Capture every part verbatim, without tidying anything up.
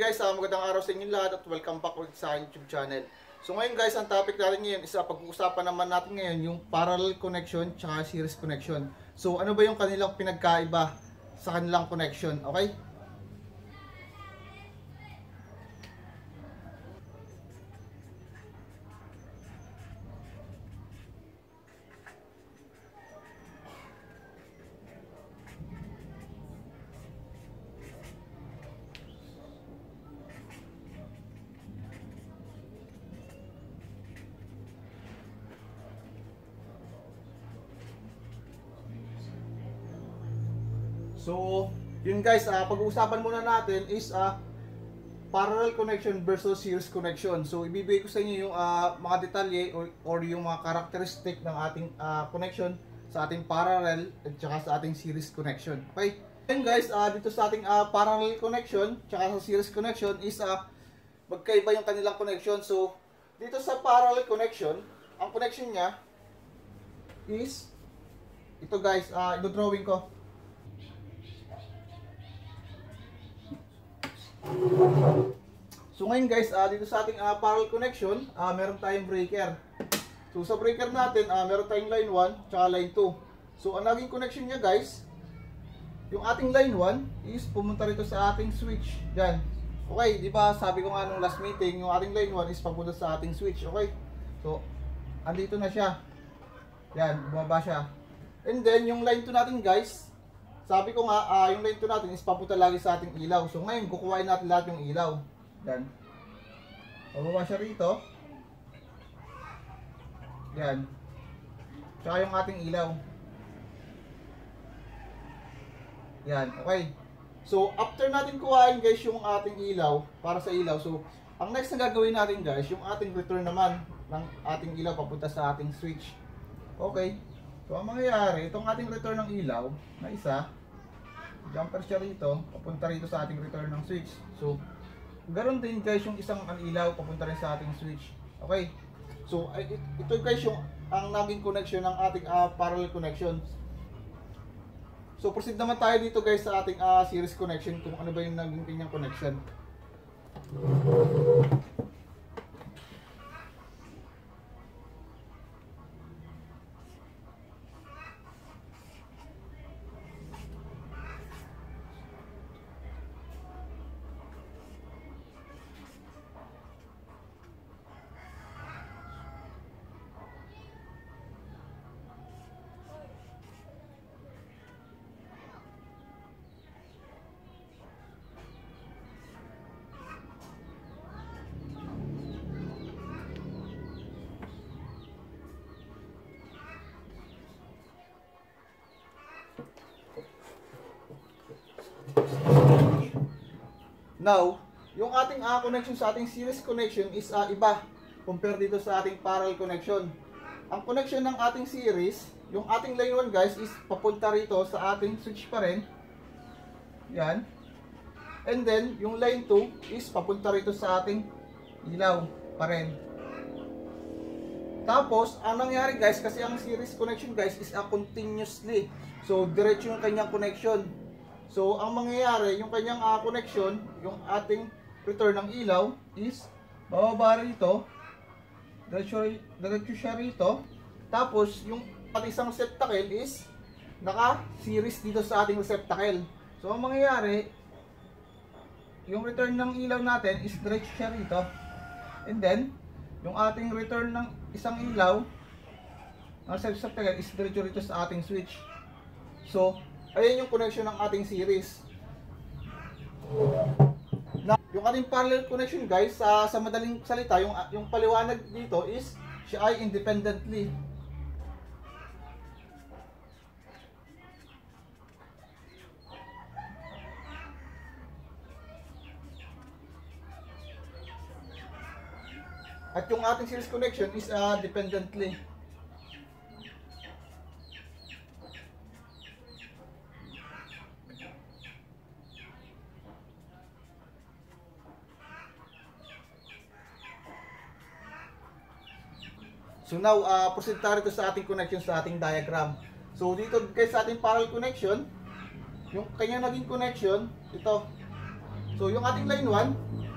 guys, uh, magandang araw sa inyo lahat at welcome back ulit sa YouTube channel. So ngayon guys, ang topic natin ngayon is uh, pag-uusapan naman natin ngayon yung parallel connection tsaka series connection. So ano ba yung kanilang pinagkaiba sa kanilang connection, okay? So, yun guys, uh, pag-uusapan muna natin is uh, parallel connection versus series connection. So, ibibigay ko sa inyo yung uh, mga detalye or, or yung mga characteristic ng ating uh, connection sa ating parallel at saka sa ating series connection. Okay? Then guys, uh, dito sa ating uh, parallel connection tsaka sa series connection is uh, magkaiba yung kanilang connection. So, dito sa parallel connection, ang connection niya is ito guys, uh, ito-drawing ko. So ngayon guys, uh, dito sa ating uh, parallel connection, uh, meron tayong breaker. So sa breaker natin, uh, meron tayong line one tsaka line two. So ang naging connection niya guys, yung ating line one is pumunta rito sa ating switch. Diyan. Okay, di ba sabi ko nga nung last meeting, yung ating line one is papunta sa ating switch. Okay. So andito na siya. Yan, bumaba siya. And then yung line two natin guys, sabi ko nga, uh, yung line two natin is papunta lagi sa ating ilaw. So ngayon, kukuhain natin lahat yung ilaw. Yan. Pababa siya rito. Yan. Tsaka yung ating ilaw. Yan, okay. So, after natin kuhain guys yung ating ilaw, para sa ilaw. So, ang next na gagawin natin guys, yung ating return naman ng ating ilaw papunta sa ating switch. Okay. So, ang mangyayari, itong ating return ng ilaw na isa, jumper siya rito, papunta rito sa ating return ng switch. So, ganoon din guys yung isang ilaw papunta rin sa ating switch. Okay? So, ito guys yung ang naging connection ng ating uh, parallel connection. So, proceed naman tayo dito guys sa ating uh, series connection kung ano ba yung naging kanyang connection. Now, yung ating uh, connection sa ating series connection is uh, iba compare dito sa ating parallel connection. Ang connection ng ating series, yung ating line one guys is papunta rito sa ating switch pa rin. Yan. And then, yung line two is papunta rito sa ating ilaw pa rin. Tapos, ang nangyari guys, kasi ang series connection guys is a continuously. So, diretso yung kanyang connection. So, ang mangyayari, yung kanyang uh, connection, yung ating return ng ilaw is bababa rito, diretso, diretso siya rito, tapos yung ating isang receptacle is naka-series dito sa ating receptacle. So, ang mangyayari, yung return ng ilaw natin is diretso siya rito, and then, yung ating return ng isang ilaw, ang receptacle is diretso rito sa ating switch. So, ayan yung connection ng ating series. Na, yung ating parallel connection guys, uh, sa madaling salita, yung, yung paliwanag dito is siya ay independently. At yung ating series connection is uh, dependently. So now, uh, proceed tayo ito sa ating connection sa ating diagram. So dito guys sa ating parallel connection, yung kanya naging connection, ito. So yung ating line one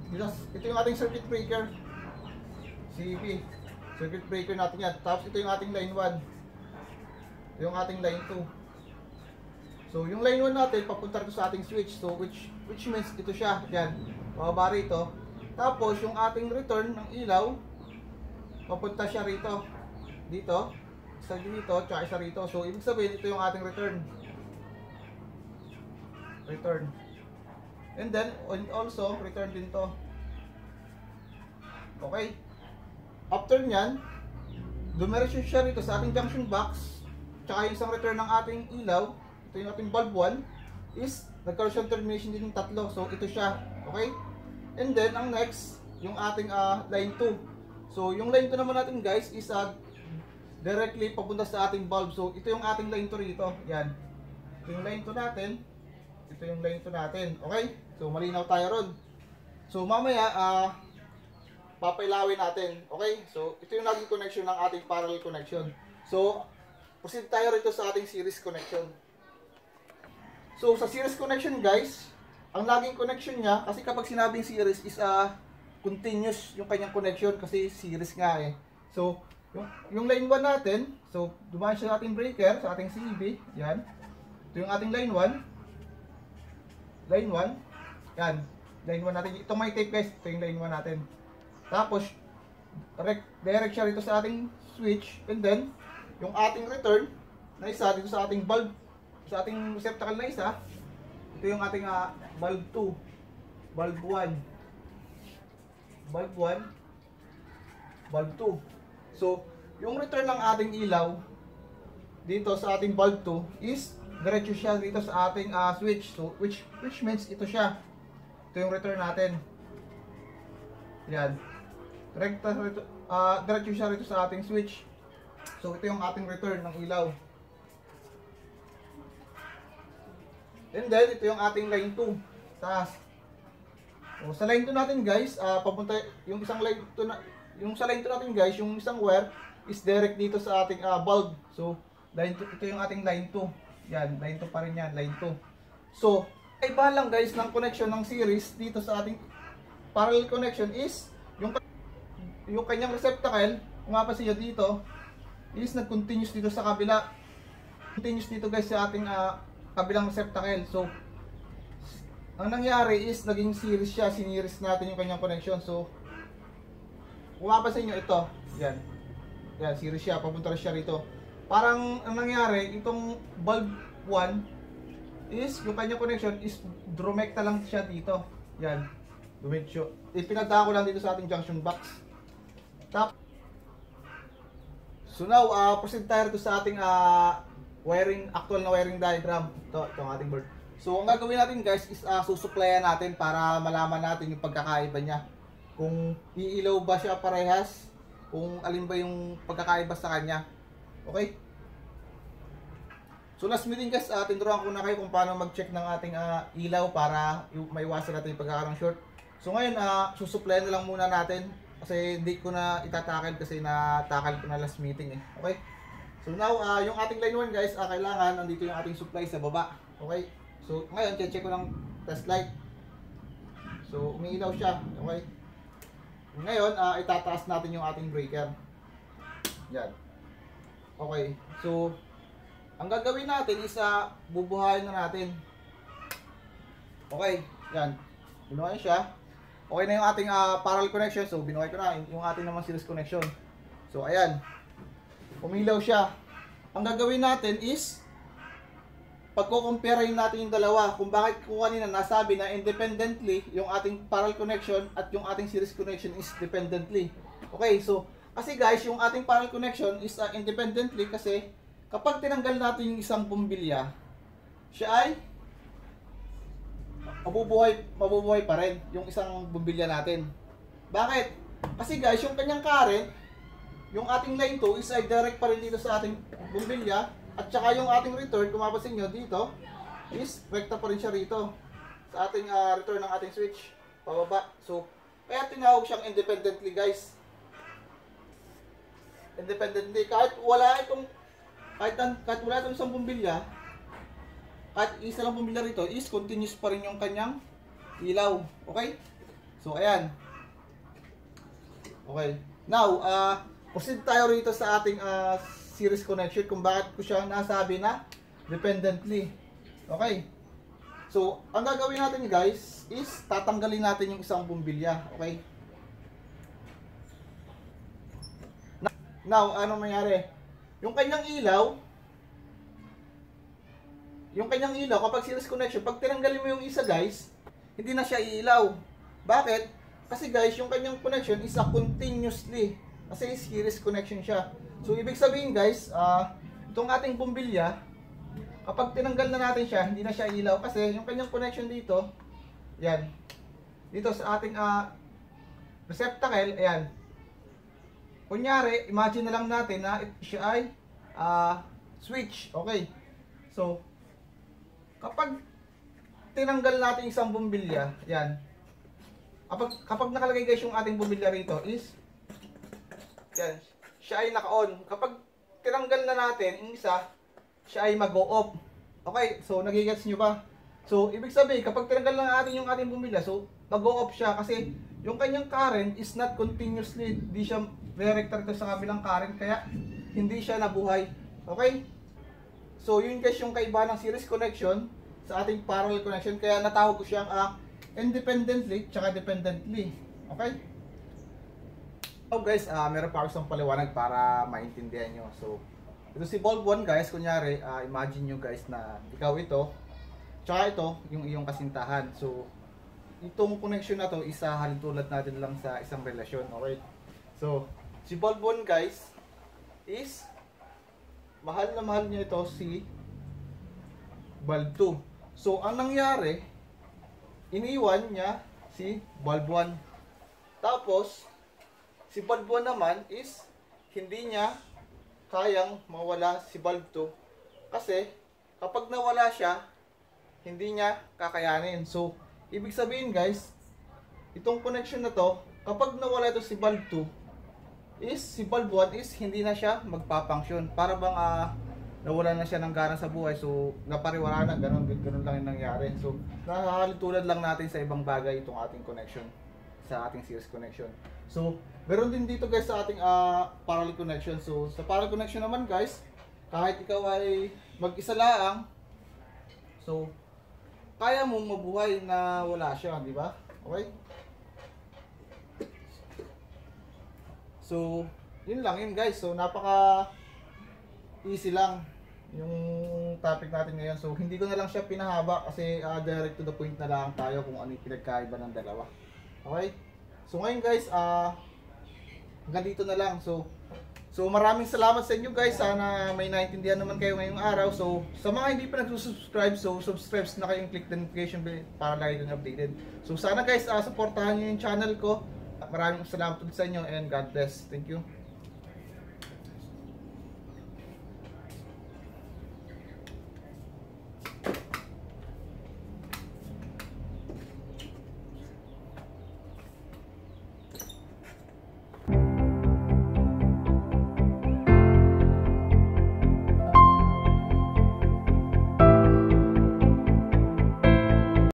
ito yung ating circuit breaker. C B. Circuit breaker natin yan. Tapos ito yung ating line one. Ito yung ating line two. So yung line one natin papunta rito sa ating switch. So which which means ito siya. Yan. Bababa rito. Tapos yung ating return ng ilaw papunta siya rito. Dito. Isa dito, tsaka isa rito. So ibig sabihin ito yung ating return. Return. And then and also return din to. Okay. After nyan, dumiretso siya rito sa ating junction box. Tsaka yung isang return ng ating ilaw. Ito yung ating bulb one. Is nagkaroon siyang termination din ng tatlo. So ito siya. Okay. And then ang next, yung ating uh, line two. So yung line two naman natin guys is uh, directly papunta sa ating bulb. So ito yung ating line two rito. Yan. Ito yung line two natin. Ito yung line two natin. Okay. So malinaw tayo ron. So mamaya ah uh, papailawin natin. Okay? So, ito yung naging connection ng ating parallel connection. So, proceed tayo rito sa ating series connection. So, sa series connection guys, ang laging connection niya, kasi kapag sinabing series is uh, continuous yung kanyang connection kasi series nga eh. So, yung, yung line one natin, so, dumaan siya sa ating breaker, sa ating C B, yan. Ito yung ating line one. Line one. Yan. Line one natin. Ito may tape guys. Ito yung line one natin. Tapos, direct siya rito sa ating switch. And then, yung ating return na isa dito sa ating bulb, sa ating receptacle na isa, ito yung ating uh, bulb two, bulb one, bulb one, bulb two. So, yung return ng ating ilaw dito sa ating bulb two is diretso siya dito sa ating uh, switch. So, which, which means ito siya. Ito yung return natin. Yan. Direkta rito, uh, diretso siya rito sa ating switch. So ito yung ating return ng ilaw. And then ito yung ating line two, taas. So, sa line two natin guys, uh, papunta yung isang line two na, yung sa line two natin guys, yung isang wire is direct dito sa ating uh, bulb. So line two, ito yung ating line two. Yan, line two pa rin yan, line two. So kaibahan lang guys ng connection ng series dito sa ating parallel connection is yung yung kanyang receptacle, kung mapapansin nyo dito, is nag-continuous dito sa kabila. Continuous dito guys sa ating uh, kabilang receptacle. So, ang nangyari is naging series siya, siniris natin yung kanyang connection. So, kung mapapansin nyo ito, yan. Yan, series siya, papunta rin siya rito. Parang ang nangyari, itong bulb one is, yung kanyang connection is drumecta lang siya dito. Yan, dumetsyo. Ipinagdaan ko lang dito sa ating junction box. Tap. So now, uh, proceed tayo to sa ating uh, wiring, actual na wiring diagram. Ito, ito ang ating board. So ang gagawin natin guys is uh, susuplayan natin para malaman natin yung pagkakaiba niya. Kung iilaw ba siya parehas, kung alin ba yung pagkakaiba sa kanya. Okay? So last meeting guys, uh, tinuruan ko na kayo kung paano mag-check ng ating uh, ilaw para maiwasan natin yung pagkakaroon short. So ngayon, uh, susuplayan na lang muna natin. Kasi hindi ko na itatakal kasi natakal ko na last meeting eh. Okay? So now, uh, yung ating line one guys, uh, kailangan nandito yung ating supply sa baba. Okay? So ngayon, check ko ng test light. So umiilaw siya. Okay? Ngayon, uh, itataas natin yung ating breaker. Yan. Okay. So, ang gagawin natin is uh, bubuhayin na natin. Okay. Yan. Binuhayin siya. Okay na yung ating uh, parallel connection. So, binuhay ko na yung ating naman series connection. So, ayan. Umilaw siya. Ang gagawin natin is pagko-compare natin yung dalawa. Kung bakit kung kanina nasabi na independently yung ating parallel connection at yung ating series connection is dependently. Okay, so kasi guys, yung ating parallel connection is uh, independently kasi kapag tinanggal natin yung isang bumbilya, siya ay mabubuhay, mabubuhay pa rin yung isang bumbilya natin. Bakit? Kasi guys, yung kanyang current, yung ating line two is ay direct pa rin dito sa ating bumbilya at saka yung ating return, kung mapapansin nyo dito, is rekta pa rin siya rito sa ating uh, return ng ating switch pababa. So, kaya tinawag siyang independently guys. Independently, kahit wala itong kahit, kahit wala itong isang bumbilya, kahit isa lang bumbilya rito, is continuous pa rin yung kanyang ilaw. Okay? So, ayan. Okay. Now, uh, proceed tayo rito sa ating uh, series connection kung bakit ko siya nasabi na dependently. Okay. So, ang gagawin natin guys is tatanggalin natin yung isang bumbilya. Okay. Now, ano mangyari? Yung kanyang ilaw, yung kanyang ilaw, kapag series connection, pag tinanggalin mo yung isa guys, hindi na siya iilaw. Bakit? Kasi guys, yung kanyang connection is a continuously. Kasi series connection siya. So, ibig sabihin guys, uh, itong ating bumbilya, kapag tinanggal na natin siya, hindi na siya ilaw. Kasi yung kanyang connection dito, yan. Dito sa ating uh, receptacle, ayan. Kunyari, imagine na lang natin na siya ay uh, switch. Okay. So, kapag tinanggal natin isang bumbilya, yan. Kapag, kapag nakalagay guys yung ating bumbilya rito is, yan, siya ay naka-on. Kapag tinanggal na natin yung isa, siya ay mag-o-off. Okay, so nagigets nyo ba? So, ibig sabihin, kapag tinanggal na natin yung ating bumbilya, so mag-o-off siya kasi yung kanyang current is not continuously, di siya director sa kabilang current, kaya hindi siya nabuhay. Okay? So, yun guys yung kaibahan ng series connection sa ating parallel connection. Kaya natawag ko siyang uh, independently tsaka dependently. Okay? So guys, uh, meron pa ako isang paliwanag para maintindihan nyo. So, ito si bulb one guys. Kunyari, uh, imagine nyo guys na ikaw ito, tsaka ito, yung iyong kasintahan. So, itong connection na to, isa halintulad natin lang sa isang relasyon. Okay? So, si bulb one guys is mahal na mahal niya ito si bulb two. So, ang nangyari, iniwan niya si bulb one. Tapos, si bulb one naman is hindi niya kayang mawala si bulb two. Kasi, kapag nawala siya, hindi niya kakayanin. So, ibig sabihin guys, itong connection na to, kapag nawala ito si bulb two, is si bulb one is hindi na siya magpapunction. Para bang uh, nawala na siya ng gana sa buhay. So, napariwara na, ganun, ganun lang yung nangyari. So, nakakalutulad lang natin sa ibang bagay itong ating connection, sa ating series connection. So, meron din dito guys sa ating uh, parallel connection. So, sa parallel connection naman guys, kahit ikaw ay mag-isa lang, so, kaya mong mabuhay na wala siya, di ba? Okay? So, yun lang yun guys. So, napaka easy lang yung topic natin ngayon. So, hindi ko na lang siya pinahaba kasi uh, direct to the point na lang tayo kung ano yung pinagkaiba ng dalawa. Okay? So, ngayon guys, uh, hanggang dito na lang. So, so maraming salamat sa inyo guys. Sana may naintindihan naman kayo ngayong araw. So, sa mga hindi pa nagsusubscribe, so subscribe na kayong click the notification bell para lagi kang updated. So, sana guys, uh, supportahan nyo yung channel ko. Maraming salamat ulit sa inyo and God bless. Thank you.